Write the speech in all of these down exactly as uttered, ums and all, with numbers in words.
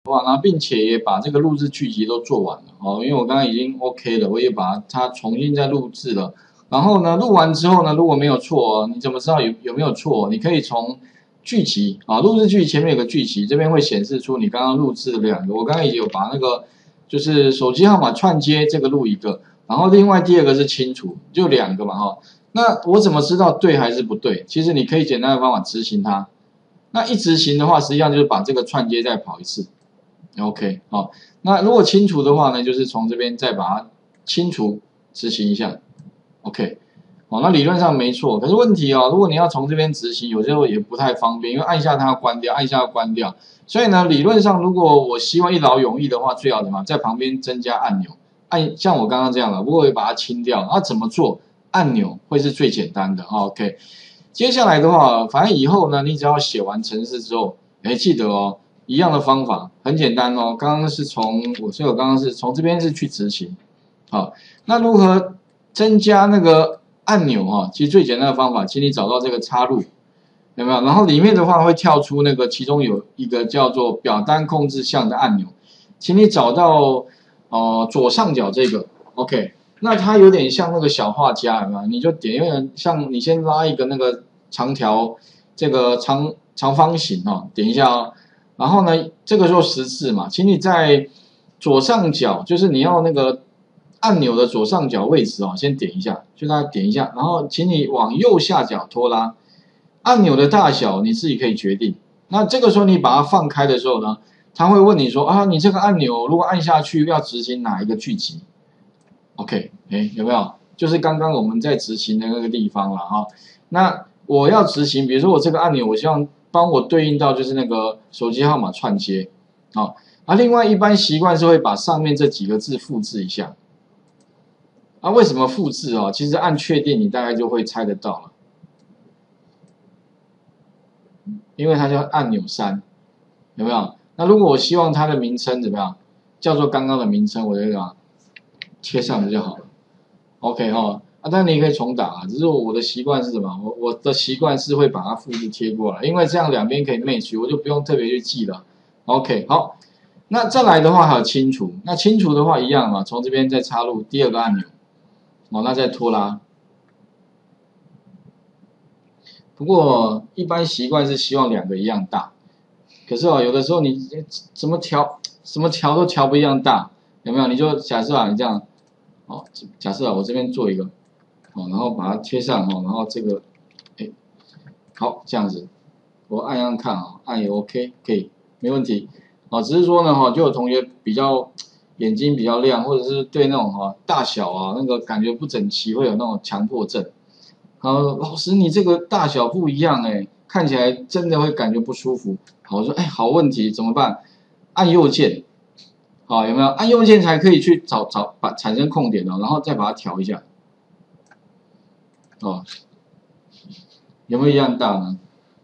哇，然后并且也把这个录制剧集都做完了哦，因为我刚刚已经 OK 了，我也把它重新再录制了。然后呢，录完之后呢，如果没有错哦，你怎么知道有有没有错？你可以从剧集啊，录制剧前面有个剧集，这边会显示出你刚刚录制的两个。我刚刚也有把那个就是手机号码串接这个录一个，然后另外第二个是清除，就两个嘛哈。那我怎么知道对还是不对？其实你可以简单的方法执行它。那一执行的话，实际上就是把这个串接再跑一次。OK， 好，那如果清除的话呢，就是从这边再把它清除执行一下 ，OK， 好，那理论上没错，可是问题哦，如果你要从这边执行，有时候也不太方便，因为按下它要关掉，按下要关掉，所以呢，理论上如果我希望一劳永逸的话，最好怎么在旁边增加按钮，按像我刚刚这样的，不过我也把它清掉，那怎么做？按钮会是最简单的 ，OK， 接下来的话，反正以后呢，你只要写完程式之后，哎，记得哦。一样的方法很简单哦，刚刚是从我所以我刚刚是从这边是去执行，好，那如何增加那个按钮哈？其实最简单的方法，请你找到这个插入，有没有？然后里面的话会跳出那个其中有一个叫做表单控制项的按钮，请你找到呃左上角这个 ，OK， 那它有点像那个小画家，有没有？你就点，有点像你先拉一个那个长条这个长长方形哦，点一下哦。然后呢，这个做十字嘛，请你在左上角，就是你要那个按钮的左上角位置哦，先点一下，就大家点一下，然后请你往右下角拖拉，按钮的大小你自己可以决定。那这个时候你把它放开的时候呢，它会问你说啊，你这个按钮如果按下去要执行哪一个剧集 ？OK， 哎，有没有？就是刚刚我们在执行的那个地方了哈。那我要执行，比如说我这个按钮，我希望帮我对应到就是那个手机号码串接，好、哦，啊，另外一般习惯是会把上面这几个字复制一下，啊，为什么复制哦？其实按确定你大概就会猜得到了，因为它叫按钮三，有没有？那如果我希望它的名称怎么样，叫做刚刚的名称，我就给它贴上去就好了 ，OK 哈、哦。啊，但你可以重打啊，只是我的习惯是什么？我我的习惯是会把它复制贴过来，因为这样两边可以 match， 我就不用特别去记了。OK， 好，那再来的话还有清除，那清除的话一样嘛，从这边再插入第二个按钮，哦，那再拖拉。不过一般习惯是希望两个一样大，可是哦，有的时候你怎么调，什么调都调不一样大，有没有？你就假设啊，你这样，哦，假设啊，我这边做一个。哦，然后把它贴上哦，然后这个，哎，好，这样子，我按按看啊，按也 OK， 可以，没问题。哦，只是说呢，哈，就有同学比较眼睛比较亮，或者是对那种哈大小啊那个感觉不整齐，会有那种强迫症。呃，老师你这个大小不一样哎，看起来真的会感觉不舒服。好，我说哎，好问题，怎么办？按右键，好，有没有？按右键才可以去找找把产生空点哦，然后再把它调一下。哦，有没有一样大呢？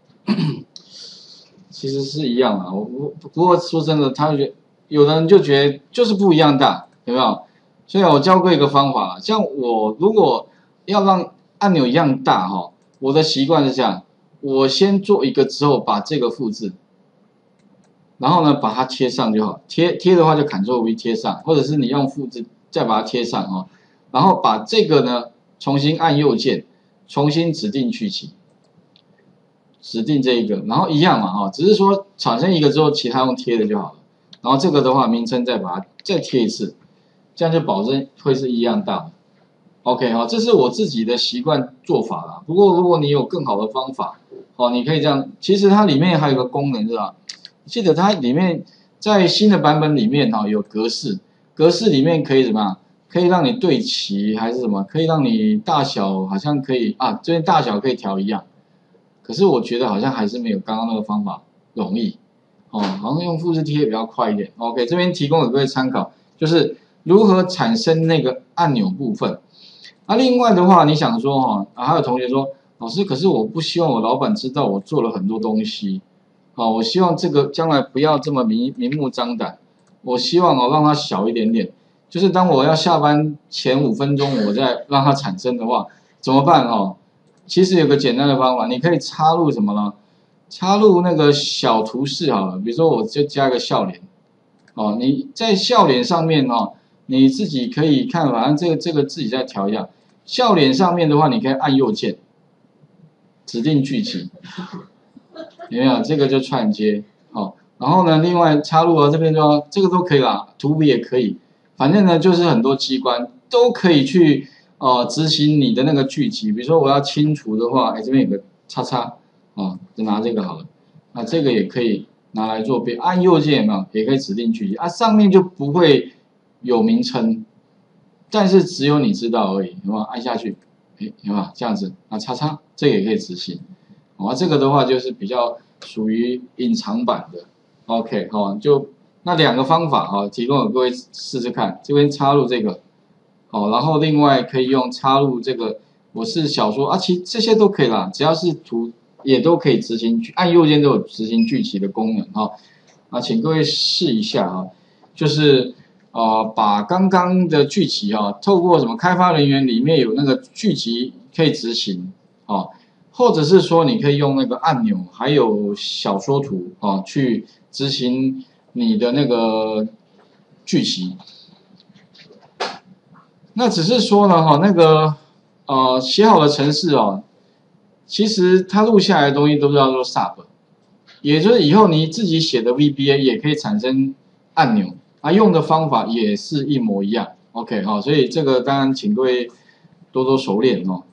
其实是一样啊，我我不过说真的，他觉有的人就觉得就是不一样大，有没有？所以我教过一个方法，像我如果要让按钮一样大哈，我的习惯是这样，我先做一个之后把这个复制，然后呢把它贴上就好，贴贴的话就 Ctrl V 贴上，或者是你用复制再把它贴上哦，然后把这个呢重新按右键。重新指定去期，指定这一个，然后一样嘛哈，只是说产生一个之后，其他用贴的就好了。然后这个的话，名称再把它再贴一次，这样就保证会是一样大的。OK 哈，这是我自己的习惯做法啦。不过如果你有更好的方法，哦，你可以这样。其实它里面还有个功能是吧？记得它里面在新的版本里面哈有格式，格式里面可以怎么样？可以让你对齐还是什么？可以让你大小好像可以啊，这边大小可以调一样。可是我觉得好像还是没有刚刚那个方法容易哦，好像用复制贴比较快一点。OK， 这边提供给各位参考，就是如何产生那个按钮部分。那、啊、另外的话，你想说哈、啊，还有同学说，老师，可是我不希望我老板知道我做了很多东西，哦，我希望这个将来不要这么明明目张胆，我希望哦让它小一点点。就是当我要下班前五分钟，我再让它产生的话，怎么办哦？其实有个简单的方法，你可以插入什么呢？插入那个小图示好了，比如说我就加个笑脸， 哦，你在笑脸上面哦，你自己可以看，反正这个这个自己再调一下。笑脸上面的话，你可以按右键，指定剧集，有没有？这个就串接，哦。然后呢，另外插入啊这边就这个都可以啦，图笔也可以，反正呢就是很多机关都可以去呃执行你的那个剧集。比如说我要清除的话，哎这边有个叉叉，哦，就拿这个好了。那这个也可以拿来做别，按右键有没有？也可以指定剧集啊，上面就不会有名称，但是只有你知道而已，有没有？按下去，哎，有没有这样子？啊，叉叉，这个也可以执行。哦，这个的话就是比较属于隐藏版的。OK， 好，就那两个方法哈，提供给各位试试看。这边插入这个，好，然后另外可以用插入这个，我是小说啊，其实这些都可以啦，只要是图。也都可以执行，按右键都有执行剧集的功能哈。啊，请各位试一下啊，就是呃把刚刚的剧集啊，透过什么开发人员里面有那个剧集可以执行啊，或者是说你可以用那个按钮，还有小说图啊去执行你的那个剧集。那只是说呢哈，那个呃写好的程式哦。其实它录下来的东西都是叫做 sub， 也就是以后你自己写的 V B A 也可以产生按钮，啊，用的方法也是一模一样。OK， 好，所以这个当然请各位多多熟练哦。